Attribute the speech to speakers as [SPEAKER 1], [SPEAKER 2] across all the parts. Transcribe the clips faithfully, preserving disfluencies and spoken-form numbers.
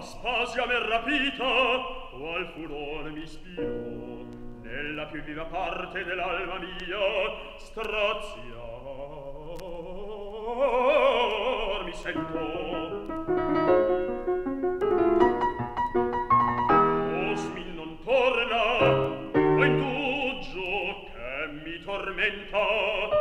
[SPEAKER 1] Aspasia m'è rapita, qual furore mi ispirò, nella più viva parte dell'alma mia, straziar mi sento. Osmin non torna, o indugio che mi tormenta.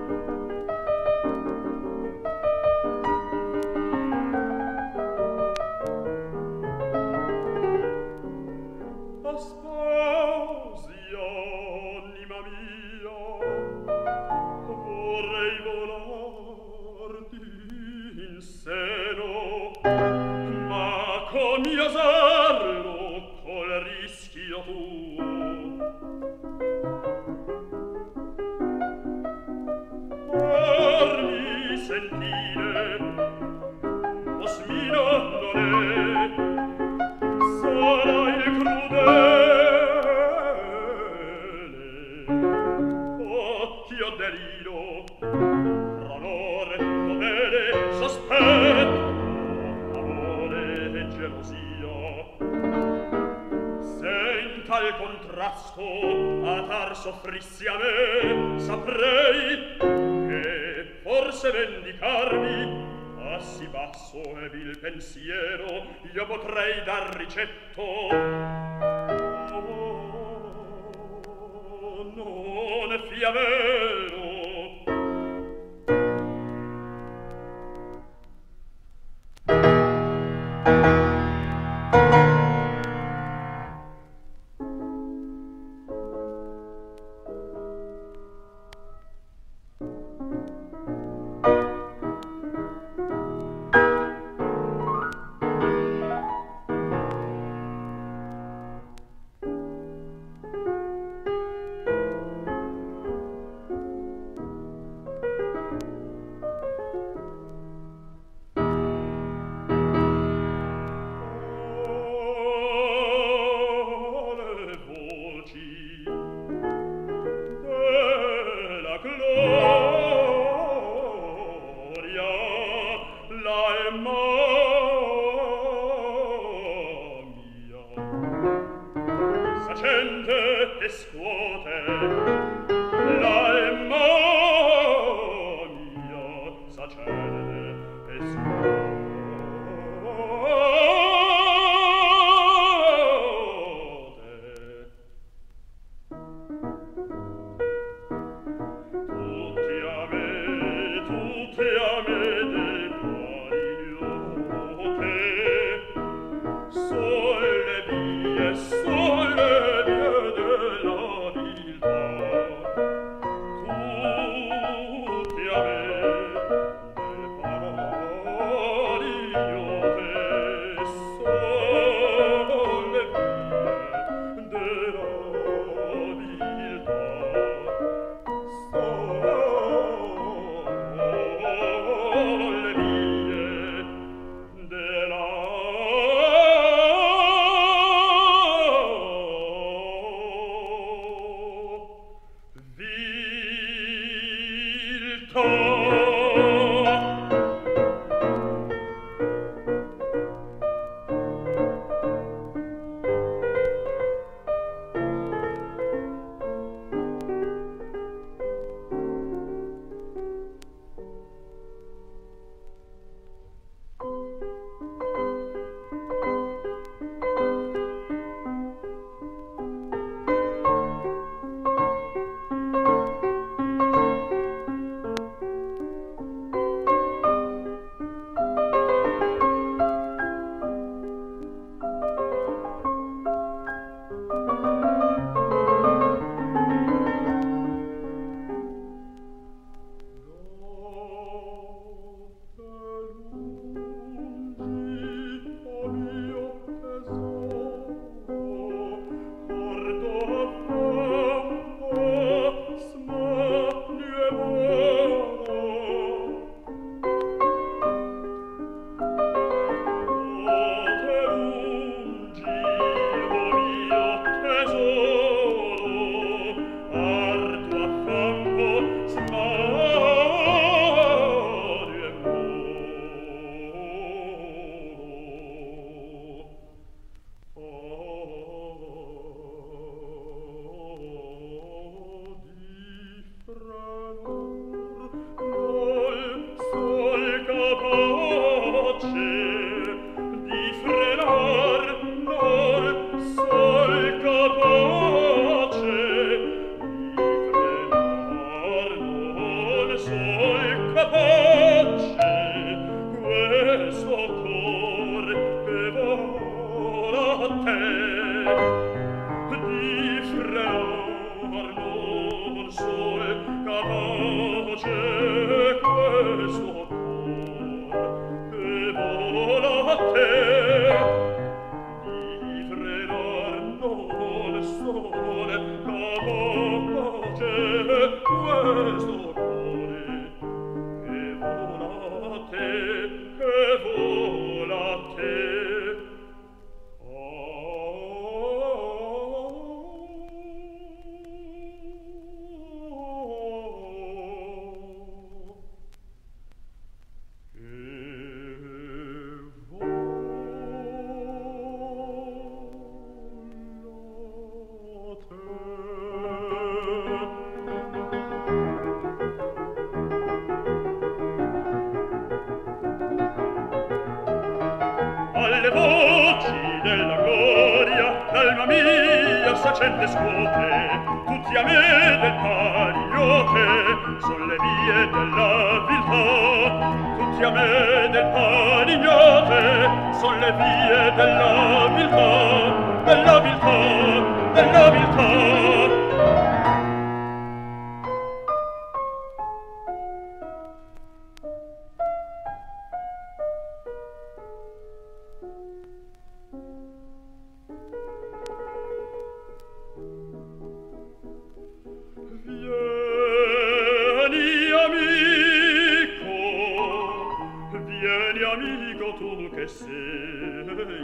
[SPEAKER 1] Soffrissi a me, saprei che forse vendicarmi a sì basso e vil pensiero io potrei dar ricetto. Oh, non fia vero. cor che vola a te di frenar non so capace questo cor che vola a te di frenar non so capace questo cuore che vola a te, che vola a te. Alle voci della gloria l'alma mia s'accende scuote, tutti a me del palignote son le vie della viltà, tutti a me del palignote son le vie della viltà, della viltà, della viltà. Vieni amico tu che sei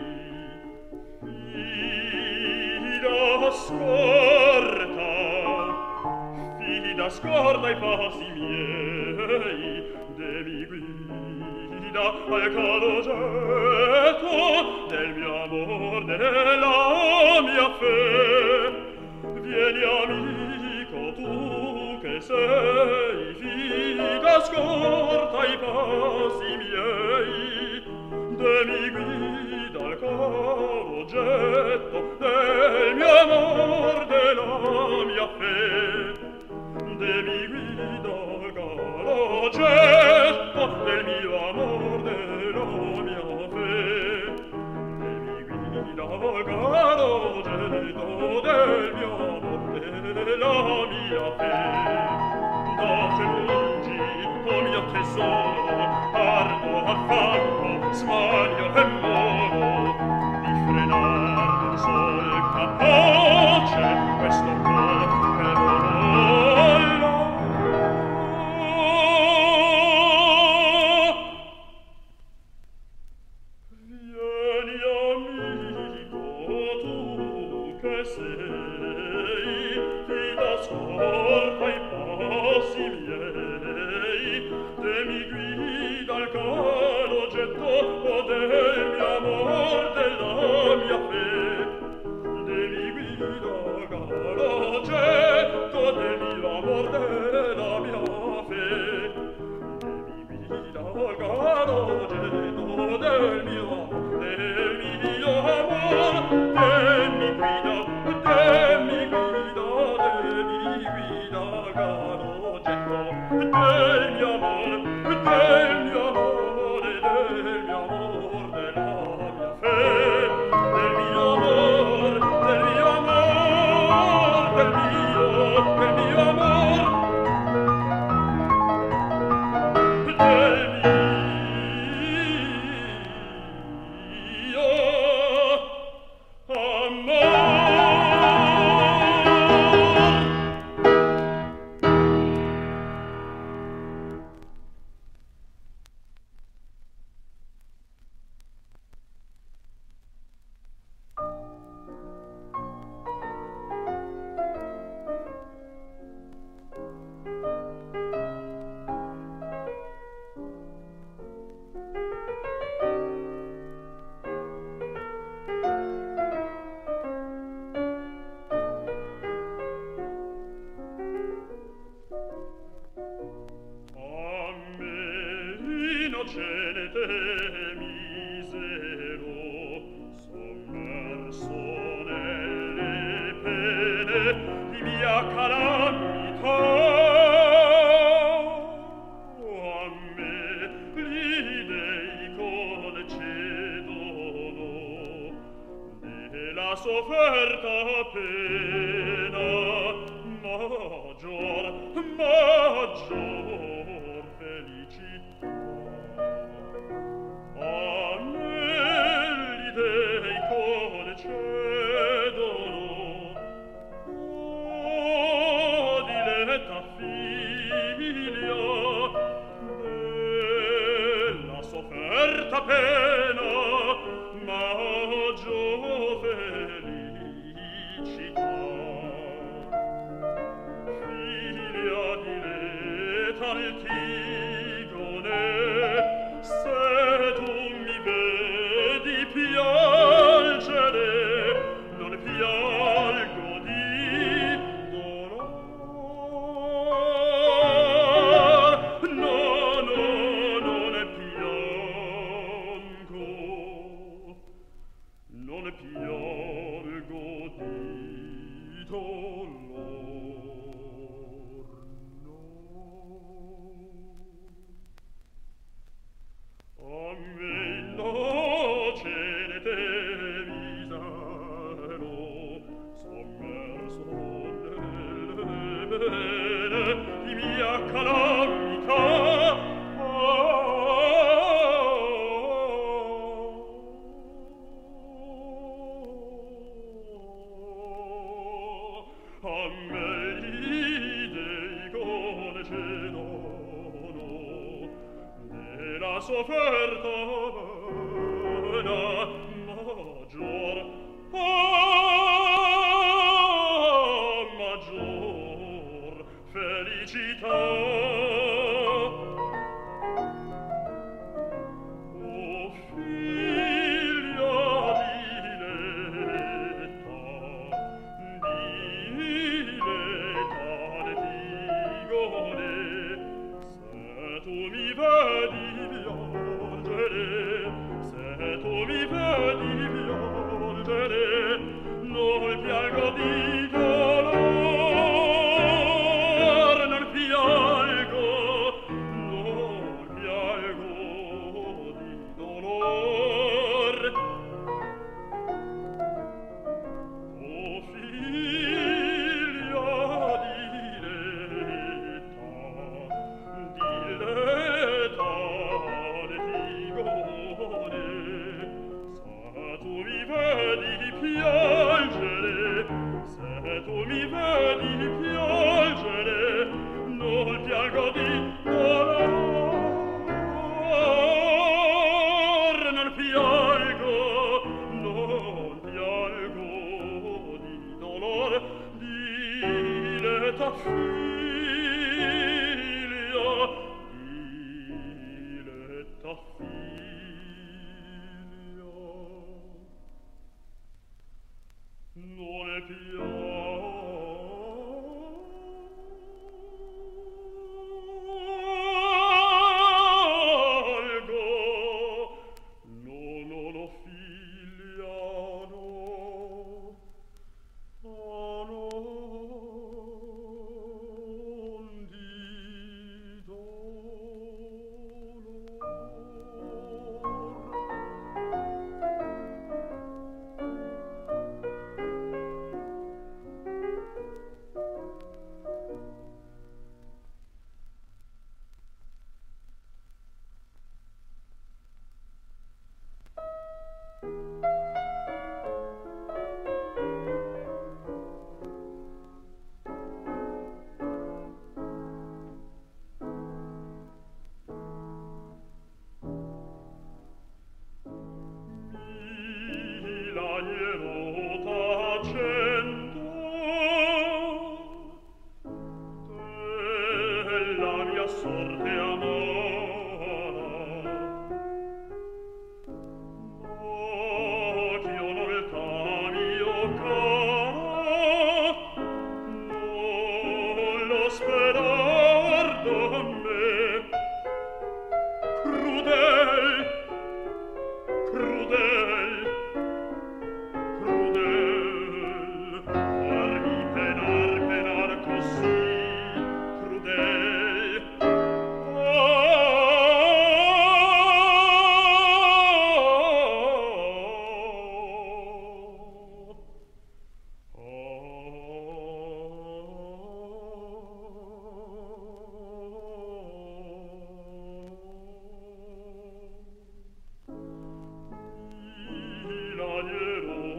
[SPEAKER 1] fida scorta, fida scorta i passi miei, de mi guida al calogetto del mio amor, della mia fe. Vieni amico tu che sei fida scorta i passi miei, de mi guida al calogetto del mio amor, della mia fe. De mi guida al calogetto del mio amor, della mia fe. De mi guida al calogetto del mio amor, della mia fe. Date lungi, o mio tesoro, ardo affanno, smanio e moro, di frenar del sol capace questo cor che vola. Vieni amico tu che sei fida scorta i passi miei, te mi guida al calogetto del mio amor, della mia fe. De mi guida al calogetto del mio amor, della mia fe. De mi guida al calogetto del mio amor, del mio amor. De mi guida, de mi guida, de mi guida al calogetto del mio amor, del mio amore, del mio amor, nella sofferta pena maggior, maggior felicità. Anelli dei concedono, oh diletta figlia, della sofferta pena maggior felicità. Figlia diletta Antigone, se tu mi vedi piangere, non piango di dolor. No, no, non piango, non piango di dolor. A me innocente misero, sommerso nelle vene di mia calamità, a me gli dei concedono della sofferta pena maggior, oh, maggior felicità. O figlia diletta, diletta Antigone, se tu mi vedi piangere, se tu mi vedi piangere, non piango di dolor, non piango, non piango di dolor. O figlia diletta, diletta Antigone, se tu mi vedi piangere, se tu mi vedi piangere, non piango di dolor, non piango, non piango di dolor, diletta figlia, diletta figlia. Non è piango, no, no, no, figlia, no, oh, non di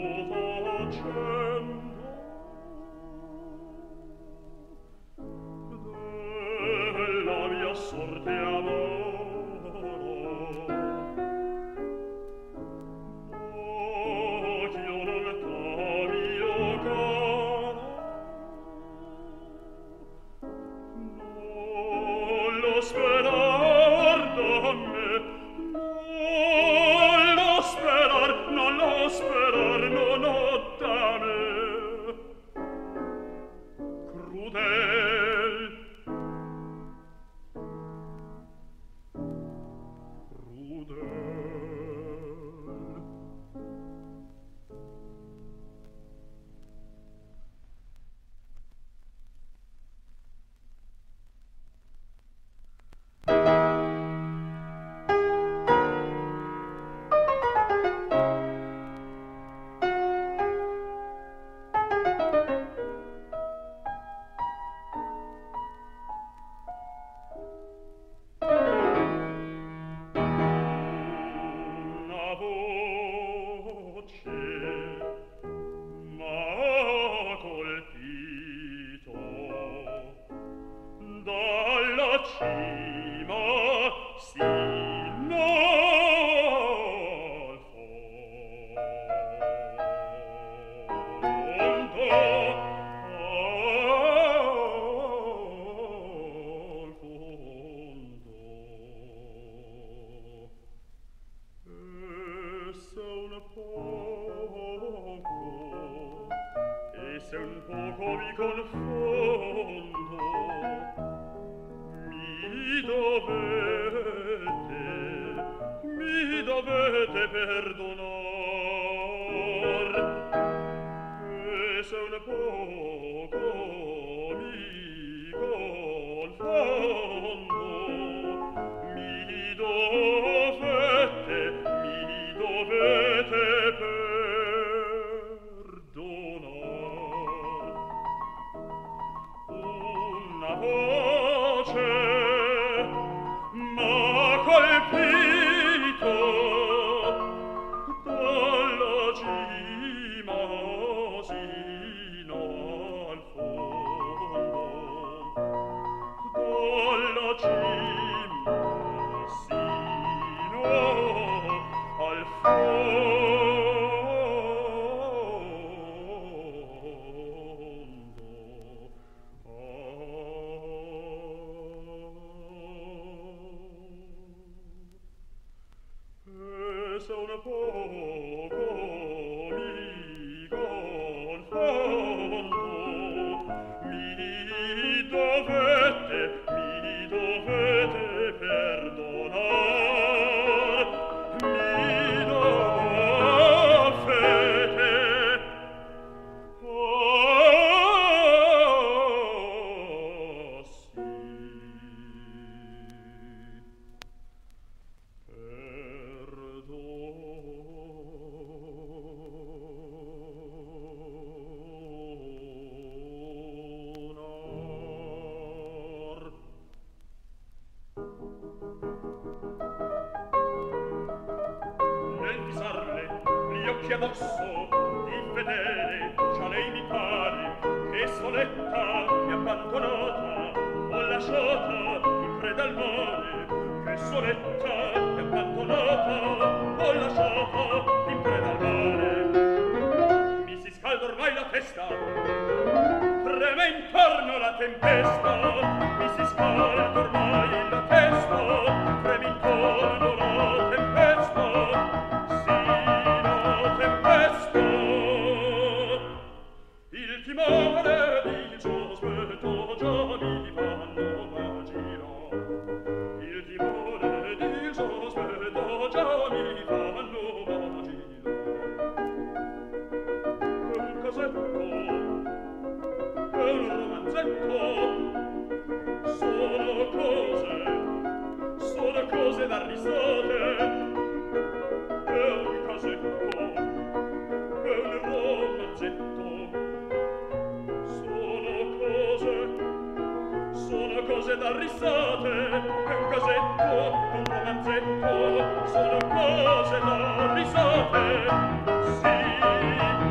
[SPEAKER 1] Sono cose da risate, sì.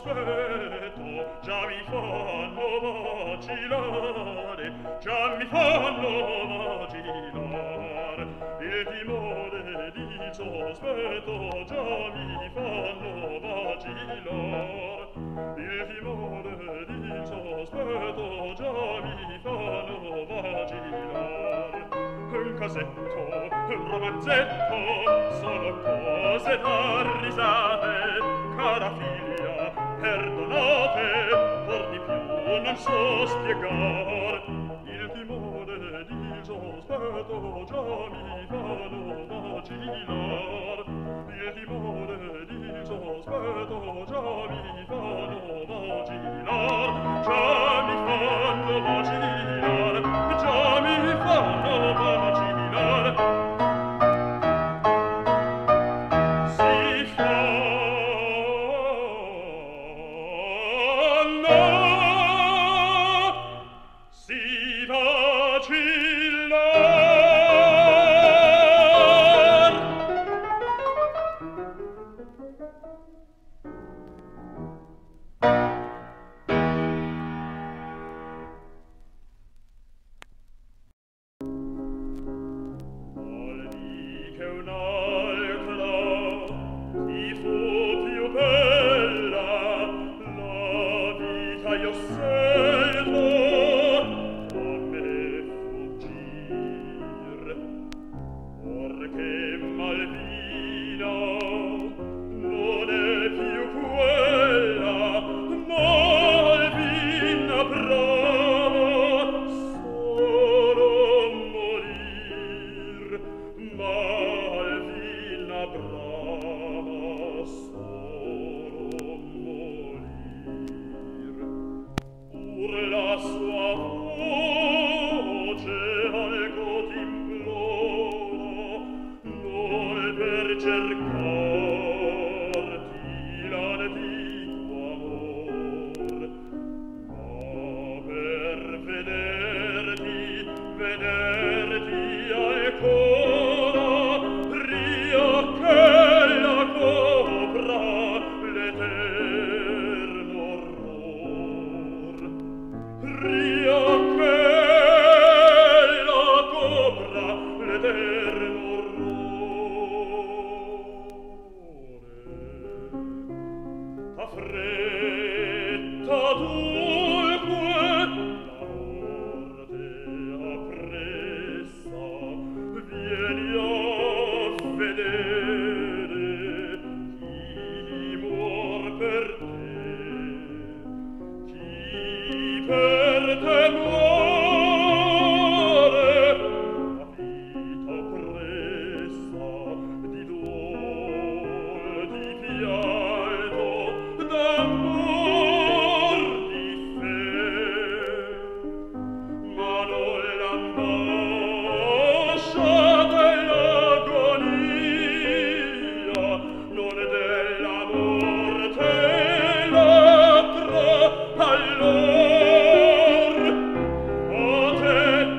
[SPEAKER 1] sospetto già mi fanno vacillare, già mi fanno vacillare, il timore ed il sospetto già mi fanno vacillare, il timore ed il sospetto già mi fanno vacillare. Un casetto, un romanzetto, sono cose da risate, cara figlia, perdonate, por di più non so spiegar. Il timore ed il sospetto già mi fanno vacillar, il timore ed il sospetto già mi fanno vacillar, già mi fanno vacillar, già mi fanno vacillar. Si fanno, si vacillar. Che un'altra ti fu più bella, la vita io scelto a me fuggir, perché Malvina non è più quella, Malvina brava, solo morir, Malvina brava, solo morir. Pur la sua voce alco t'implora, non per cercarti l'antico amor, ma per vederti, vederti ancora, pria che la copra l'eterno orror, pria che la copra l'eterno orrore. A fretta dunque la morte appressa, vieni a vedere chi muor per te, chi per te muore. La vita oppressa di dol, di pianto, d'amor, di fe, ma non l'angoscia dell'agonia, non della morte l'altra allor, a te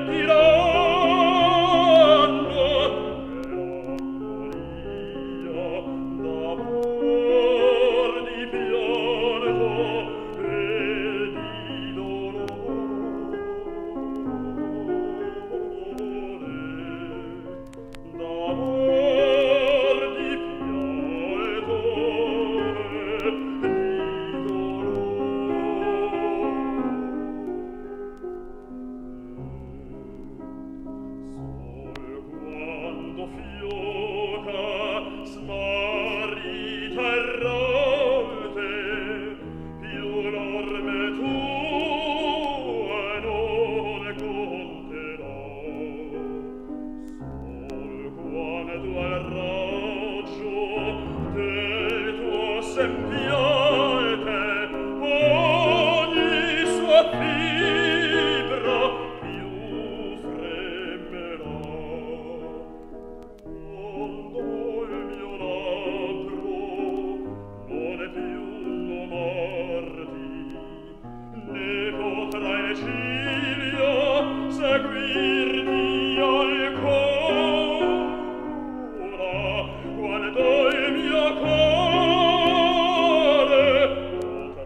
[SPEAKER 1] diranno melancolia d'amor, di pianto e di dolore, d'amor, di pianto e di Sol quando fioca smarrita errante, più l'orme tua non conterà. Sol quando al raggio del tuo sembiante ogni sua fibra più fremerà. Quando il mio labbro non è più nomarti, né potrà in ciglio seguirti ancora, quando il mio cuore potrà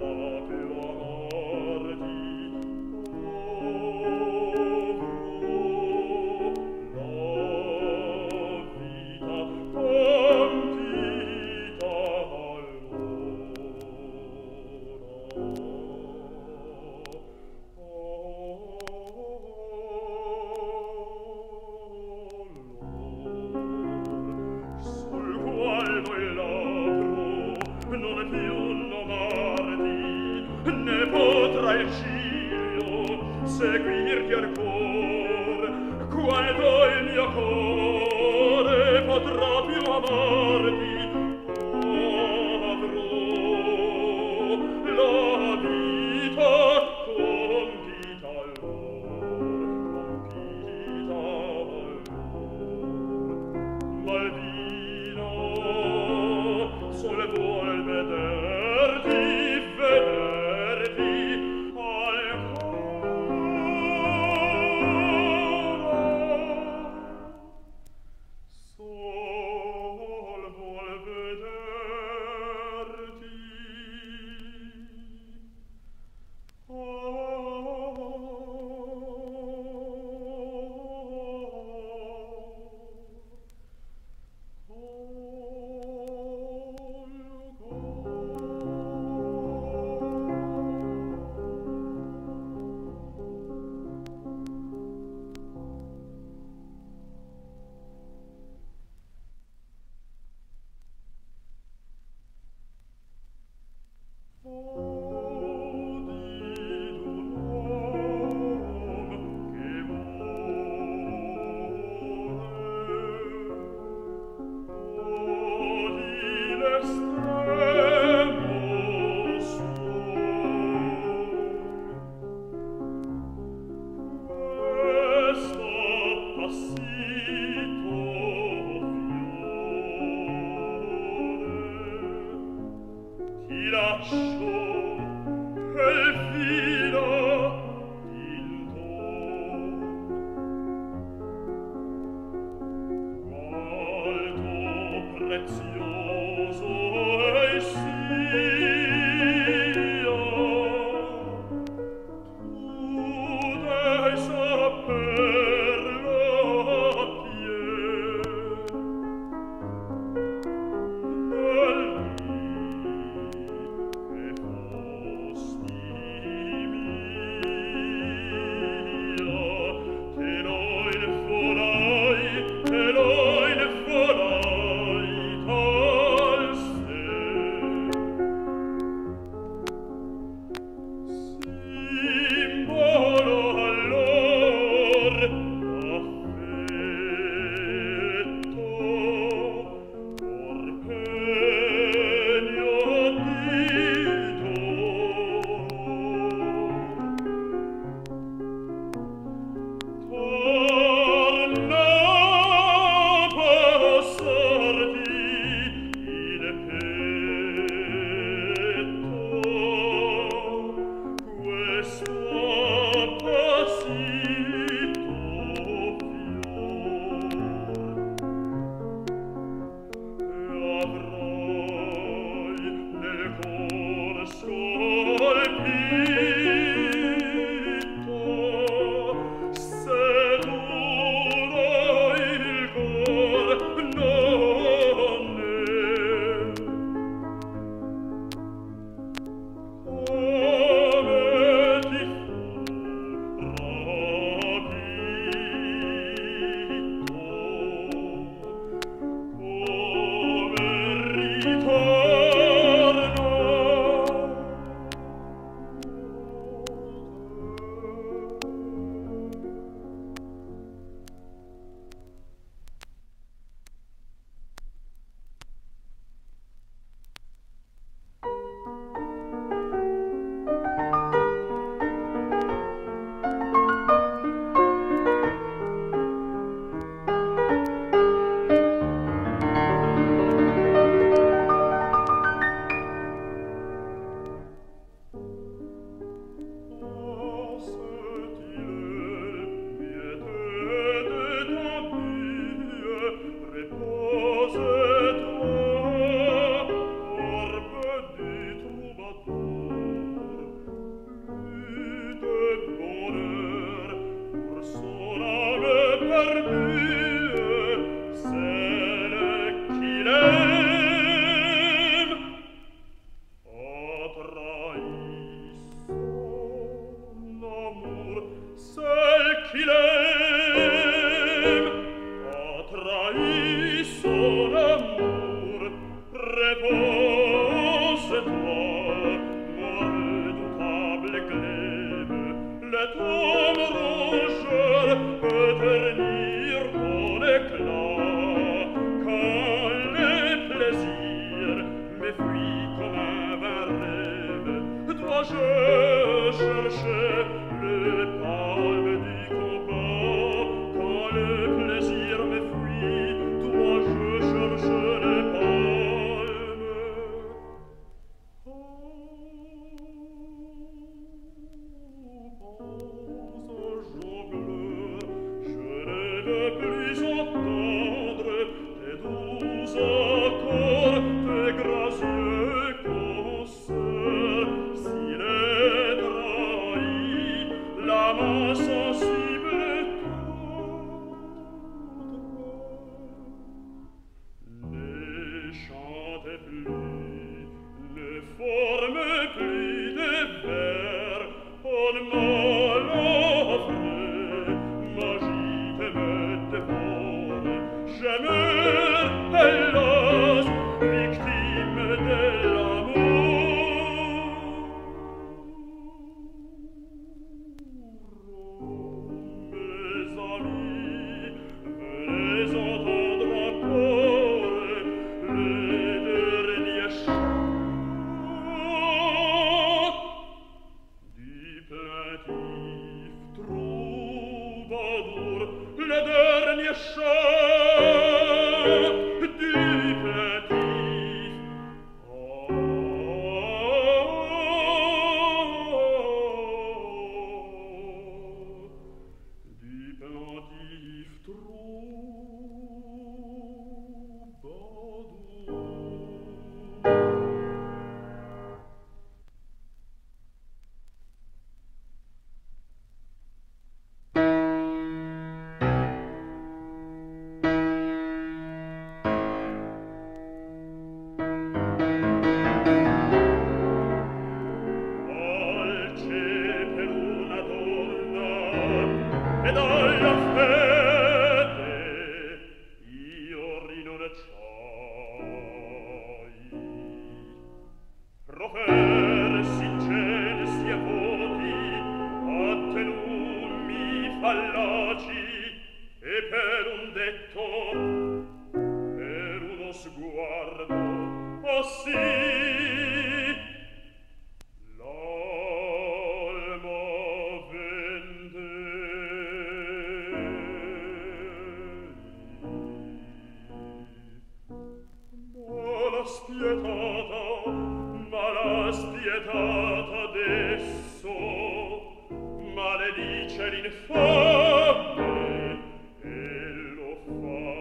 [SPEAKER 1] spietata, ma la spietata adesso maledice l'infame e lo fa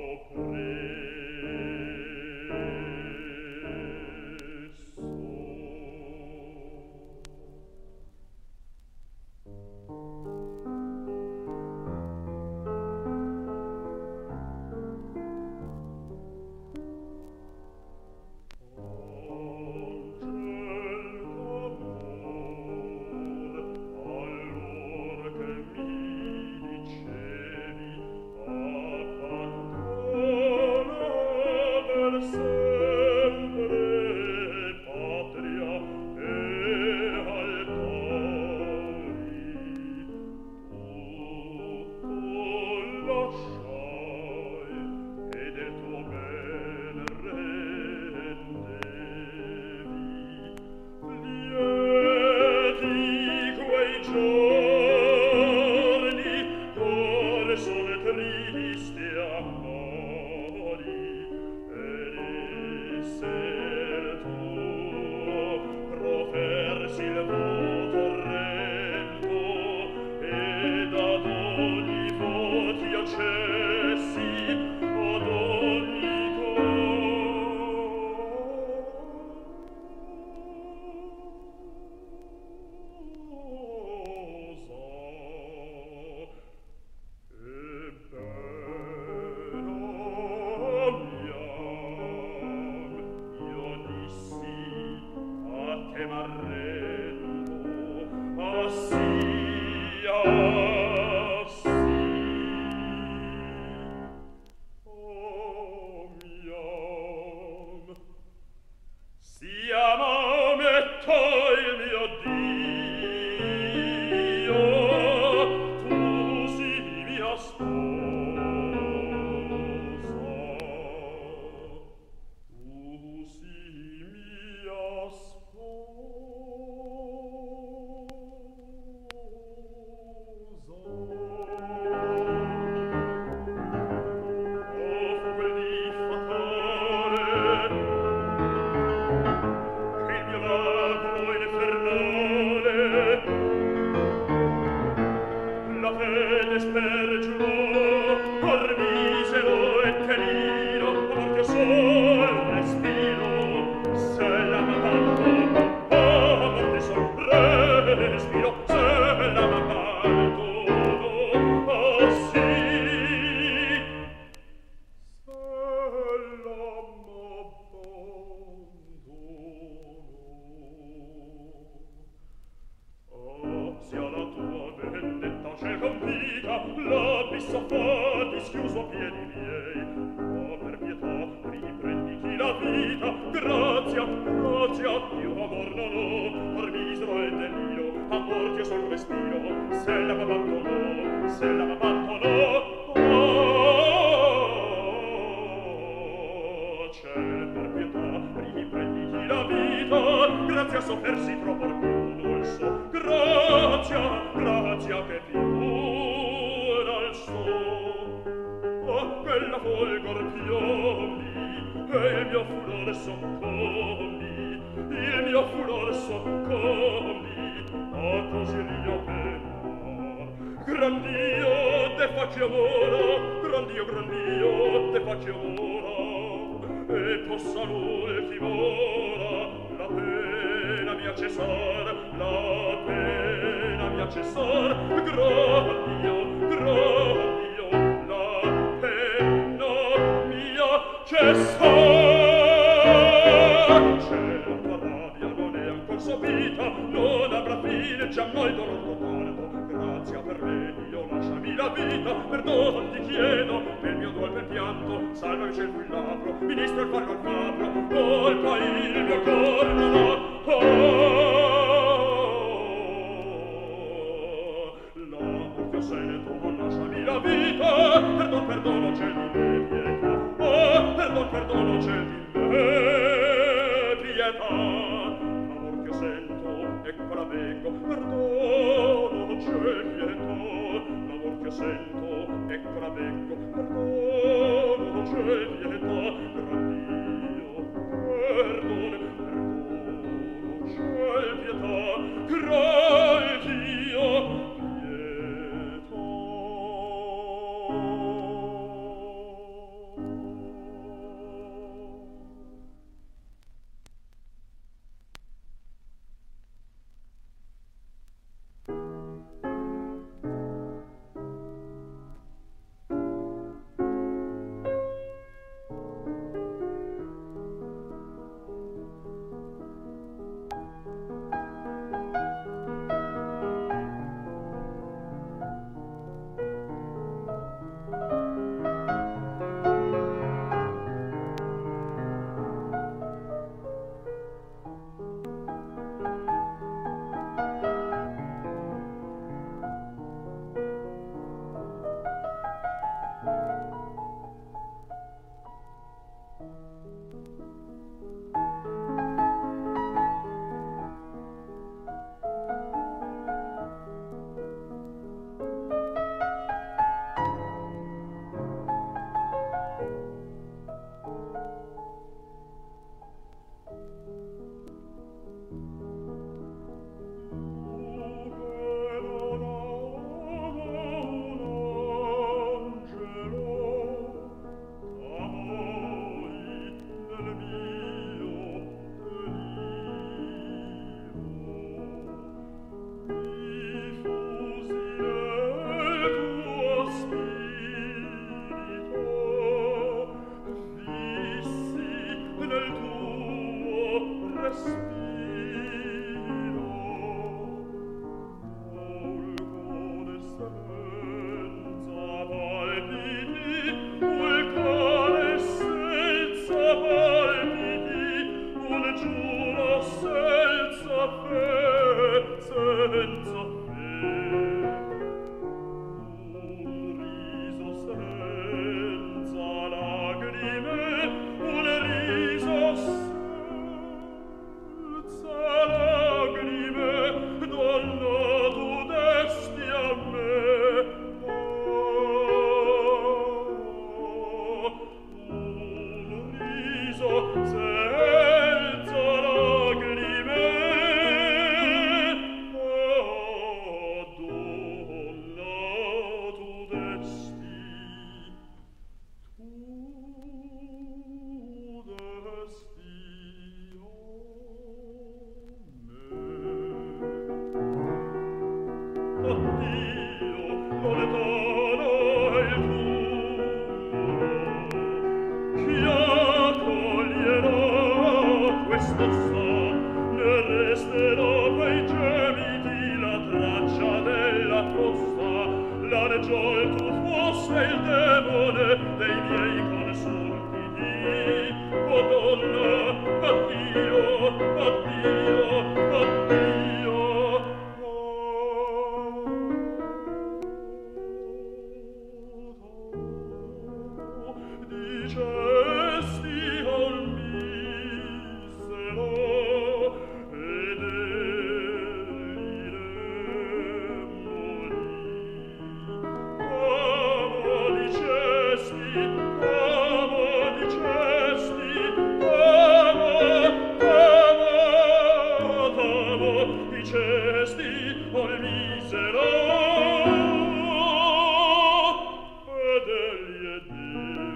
[SPEAKER 1] oppresso. Ecco la vengo, perdono, c'è pietà, gran Dio, Ed egli è Dio.